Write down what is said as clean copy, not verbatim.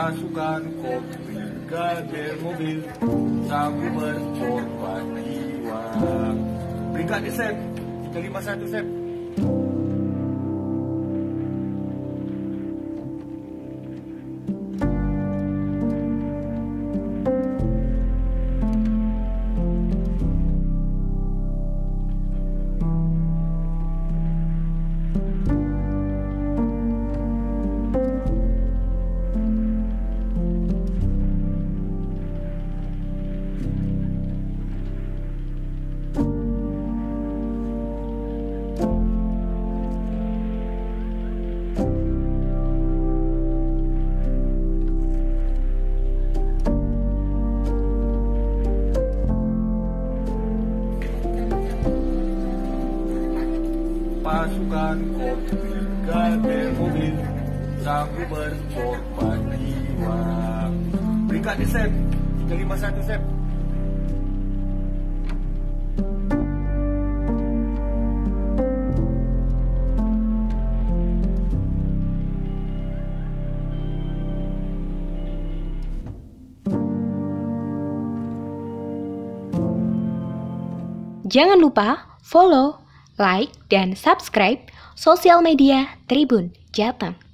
Pasukan Brigade Mobil sanggup berkorban jiwa. Brigade Sep 351 Sep. Pasukan Brigade Mobil sanggup berkorban jiwa. Brigade Sep 351 Sep. Jangan lupa follow, like, dan subscribe sosial media Tribun Jateng.